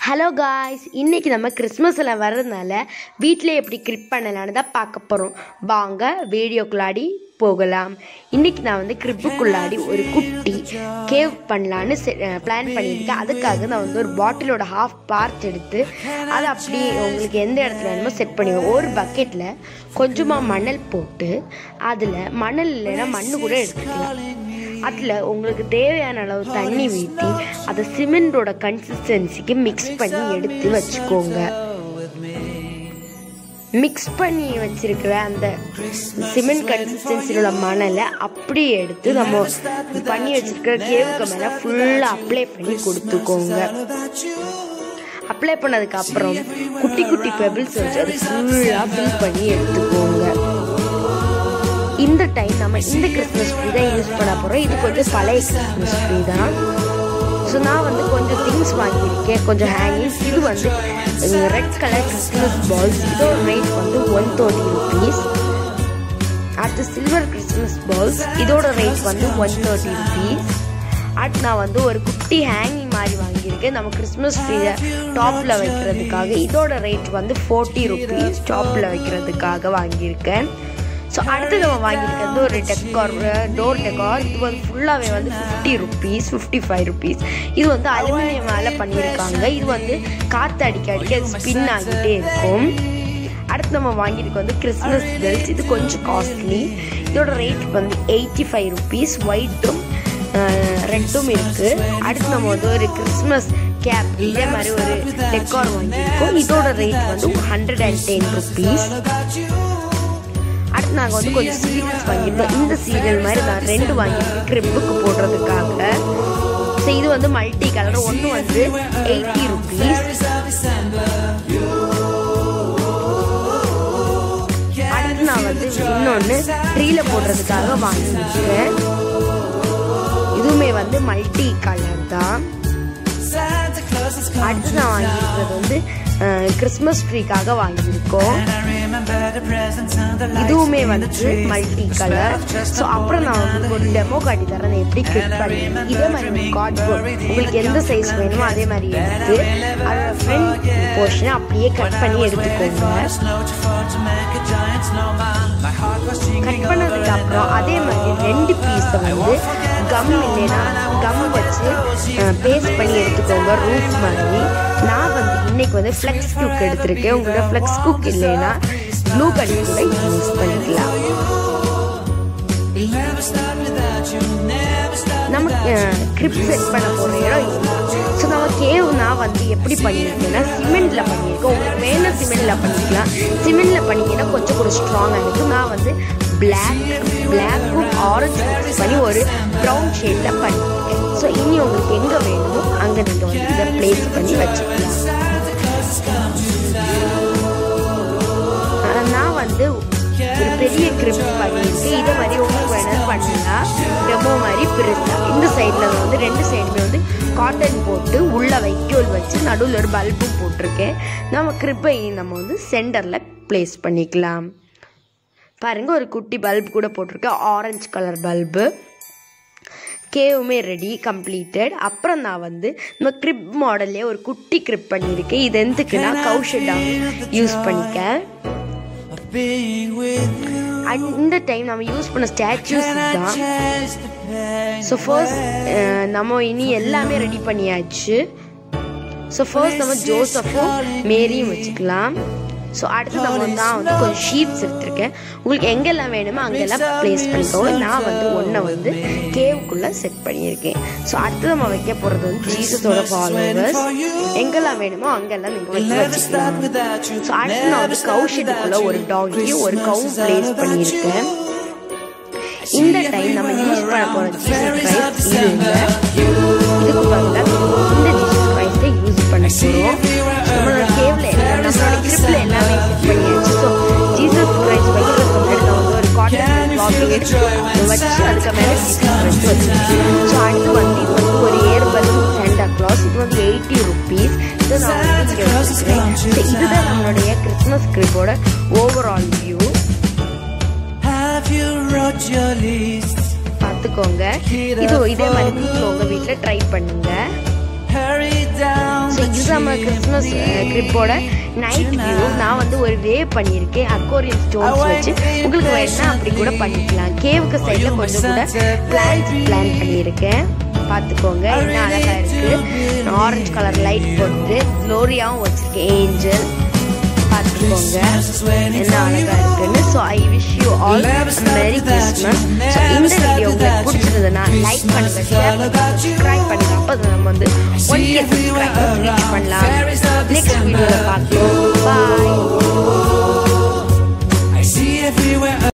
Hello guys, இன்றைக்கி நம்ம கிறிஸ்மஸில் வர்றதுனால வீட்டில் எப்படி கிரிப் பண்ணலான்னு தான் பார்க்க போகிறோம். வாங்க வீடியோக்குள்ளாடி போகலாம். இன்றைக்கி நான் கிரிப்புக்குள்ளாடி ஒரு குட்டி கேவ் பண்ணலான்னு பிளான் பண்ணியிருக்கேன். அதுக்காக நான் ஒரு பாட்டிலோட ஹாஃப் பார்ட் எடுத்து அதை அப்படி உங்களுக்கு எந்த இடத்துல வேணுமோ செட் பண்ணிடுவோம். ஒரு பக்கெட்டில் கொஞ்சமாக மணல் போட்டு அதில் மணல் இல்லைன்னா மண்ணு கூட எடுத்துக்கலாம். அதில் உங்களுக்கு தேவையான அளவு தண்ணி ஊற்றி அதை சிமெண்டோட கன்சிஸ்டன்சிக்கு மிக்ஸ் பண்ணி எடுத்து வச்சுக்கோங்க. மிக்ஸ் பண்ணி வச்சிருக்கிற அந்த சிமெண்ட் கன்சிஸ்டன்சியோட மணலை அப்படியே எடுத்து நம்ம பண்ணி வச்சிருக்கிற கேவுக்கு மேலே ஃபுல்லாக அப்ளை பண்ணி கொடுத்துக்கோங்க. அப்ளை பண்ணதுக்கு அப்புறம் குட்டி குட்டி பெபிள்ஸ் வச்சு அதை ஃபுல்லாக ஃபில் பண்ணி எடுத்துக்கோங்க. இந்த டைம் நம்ம இந்த கிறிஸ்மஸ் ட்ரீ தான் யூஸ் பண்ண போகிறோம். இது கொஞ்சம் பழைய கிறிஸ்மஸ் ட்ரீ தான். ஸோ நான் கொஞ்சம் திங்ஸ் வாங்கியிருக்கேன், கொஞ்சம் ஹேங்கிங்ஸ். இது ரெட் கலர் கிறிஸ்மஸ் பால்ஸ். இதோட ரேட் 130 rupees. அடுத்து சில்வர் கிறிஸ்மஸ் பால்ஸ். இதோட ரேட் 130 rupees. அடுத்து நான் ஒரு குட்டி ஹேங்கிங் மாதிரி வாங்கியிருக்கேன் நம்ம கிறிஸ்மஸ் ட்ரீயை டாப்பில் வைக்கிறதுக்காக. இதோட ரேட் 40 rupees டாப்பில் வைக்கிறதுக்காக வாங்கியிருக்கேன். ஸோ அடுத்து நம்ம வாங்கியிருக்கிறது ஒரு டெக்கார், டோர் டெக்கார். இது ஃபுல்லாகவே 50 rupees, 55 rupees. இது அலுமினியம் மேலே பண்ணியிருக்காங்க. இது காற்று அடிக்க அடிக்க அது ஸ்பின் ஆகிட்டே இருக்கும். அடுத்து நம்ம வாங்கியிருக்க கிறிஸ்மஸ் பெல்ஸ். இது கொஞ்சம் காஸ்ட்லி. இதோட ரேட் 85 rupees. ஒயிட்டும் ரெட்டும் இருக்குது. அடுத்து நம்ம ஒரு கிறிஸ்மஸ் கேப், இதே மாதிரி ஒரு டெக்கார் வாங்கியிருக்கோம். இதோட ரேட் 110 rupees. அடுத்து நாங்கள் கொஞ்சம் சீரியல்ஸ் வாங்கியிருக்கோம். இந்த சீரியல் மாதிரி நான் 2 வாங்கியிருக்கேன் கிரிப்புக்கு போடுறதுக்காக. ஸோ இது மல்டி கலர். ஒன்று 80 rupees. அடுத்து நான் இன்னொன்று ட்ரீல போடுறதுக்காக வாங்கியிருக்கேன். இதுவுமே மல்டி கலர் தான். அடுத்து நான் வாங்கியிருக்கிறது கிறிஸ்மஸ் ட்ரீக்காக வாங்கியிருக்கோம். இதுவுமே மல்டி கலர். ஸோ அப்புறம் நான் ஒரு டெமோ காட்டி தரேன் எப்படி கிளிக் பண்ணி. இதே மாதிரி கார்ட்போர்ட் உங்களுக்கு எந்த சைஸ் வேணுமோ அதே மாதிரி எடுத்து அதோட ஃப்ரண்ட் போர்ஷனை அப்படியே கட் பண்ணி எடுத்துக்கோங்க. கட் பண்ணதுக்கு அப்புறம் அதே மாதிரி 2 பீஸை கம் இல்லைன்னா கம் வச்சு பேஸ்ட் பண்ணி எடுத்துக்கோங்க ரூஃப் மாதிரி. நான் இன்னைக்கு ஃப்ளெக்ஸ் குக் எடுத்திருக்கேன். உங்களோட ஃப்ளெக்ஸ் குக் இல்லைன்னா ப்ளூ கலர் கூட யூஸ் பண்ணிக்கலாம். நம்ம கிரிப் செட் பண்ண போகிற இடம் இதுதான். ஸோ நம்ம கேவ் நான் எப்படி பண்ணியிருக்கேன்னா சிமெண்ட்டில் பண்ணியிருக்கேன். உங்களுக்கு வேணும் சிமெண்ட்டில் பண்ணிக்கலாம். சிமெண்ட்டில் பண்ணிங்கன்னா கொஞ்சம் கூட ஸ்ட்ராங்காக இருக்குது. நான் பிளாக்கும் ஆரஞ்சு மிக்ஸ் பண்ணி ஒரு ப்ரௌன் ஷேடில் பண்ணியிருக்கேன். ஸோ இனி உங்களுக்கு எங்கே வேணுமோ அங்கே நீங்கள் இதை ப்ளேஸ் பண்ணி வச்சுக்கலாம். நான் ஒரு பெரிய கிரிப் பண்ணியிருக்கேன். இதை மாதிரி உங்களுக்கு வேணாலும் பண்ணலாம். டெமோ மாதிரி பெருசா இந்த சைடில் 2 சைடுமே காட்டன் போட்டு உள்ள வைக்கோல் வச்சு நடுவில் ஒரு பல்பும் போட்டிருக்கேன். நம்ம கிரிப்பை நம்ம சென்டரில் ப்ளேஸ் பண்ணிக்கலாம். பாருங்கள், ஒரு குட்டி பல்ப் கூட போட்டிருக்கேன், ஆரஞ்சு கலர் பல்பு. கேவுமே ரெடி, கம்ப்ளீட்டட். அப்புறம் நான் நம்ம கிரிப் மாடல்லே ஒரு குட்டி கிரிப் பண்ணியிருக்கேன். இது எதுக்குன்னா கவுஷெட்டாக யூஸ் பண்ணிக்க. இந்த டைம் நம்ம யூஸ் பண்ண ஸ்டாச்சூஸ் தான். ஸோ ஃபர்ஸ்ட் நம்ம இனி எல்லாமே ரெடி பண்ணியாச்சு. ஸோ ஃபர்ஸ்ட் நம்ம ஜோசஃபும் மேரியும் வச்சுக்கலாம். ஸோ அடுத்து நம்ம கொஞ்சம் ஷீட்ஸ் எடுத்திருக்கேன். உங்களுக்கு எங்கெல்லாம் வேணுமோ அங்கெல்லாம் ப்ளேஸ் பண்ணிக்கோங்க. நான் ஒன்றை கேவுக்குள்ளே செட் பண்ணியிருக்கேன். ஸோ அடுத்து நம்ம வைக்க போகிறது ஜீசஸோட ஃபாலோவர்ஸ். எங்கெல்லாம் வேணுமோ அங்கெல்லாம் நீங்கள் வச்சுக்கலாம். ஸோ அடுத்து நான் கவுஷெட்டுக்குள்ளே ஒரு டாகியும் ஒரு கவும் ப்ளேஸ் பண்ணியிருக்கேன். இந்த டைம் நம்ம யூஸ் பண்ண போகிற ஜீசஸ் கிரைஸ்ட் இதுக்கு பதிலாக இந்த ஜீசஸ் கிரைஸ்ட்டை யூஸ் பண்ண போகிறோம். நம்மளோட கேவில் நம்மளோட கிரிப்பில் எல்லாமே செட் பண்ணியாச்சு. ஸோ ஜீசஸ் கிரைஸ்ட் வைக்கிறதுக்கு முன்னாடி நான் ஒரு காட்டன் கிளாத் எடுத்து வச்சு அதுக்கு மேலே ஜீசஸ் கிரைஸ்ட் வச்சுருக்கேன். ஸோ அடுத்து இது ஒரு ஏர் பலூன் சாண்டா கிளாஸ். இது 80 rupees. இதை நான் இங்கே வச்சுக்கிறேன். ஸோ இதுதான் நம்மளுடைய கிறிஸ்மஸ் கிரிப்போட ஓவரால் வியூ. பார்த்துக்கோங்க. இதே மாதிரி உங்கள் வீட்டில் ட்ரை பண்ணுங்க. ஸோ இதுதான் நம்ம கிறிஸ்மஸ் ட்ரிப்போட நைட் வியூ. நான் வந்து ஒரு வேவ் பண்ணியிருக்கேன் அக்வாரியம் ஸ்டோன்ஸ் வச்சு. உங்களுக்கு வேணும்னா அப்படி கூட பண்ணிக்கலாம். கேவுக்கு சைடில் கொஞ்சம் கூட பிளான் பண்ணியிருக்கேன். பார்த்துக்கோங்க என்ன அழகாக இருக்குது. ஆரஞ்சு கலர் லைட் போட்டு க்ளோரியாவும் வச்சுருக்கேன் ஏஞ்சல். பார்த்துக்கோங்க என்ன அழகாக இருக்குன்னு. So I wish you all merry Christmas. So இந்த வீடியோ உங்களுக்கு பிடிச்சிருந்ததுன்னா லைக் பண்ணுங்கள், ஷேர் பண்ணுங்கள், சப்ஸ்கிரைப் பண்ணுங்கள். அப்போ நம்ம வந்து 1K சப்ஸ்கிரைபர்ஸ் ரீச் பண்ணலாம். நெக்ஸ்ட் வீடியோவில் பார்க்கலாம். பாய்.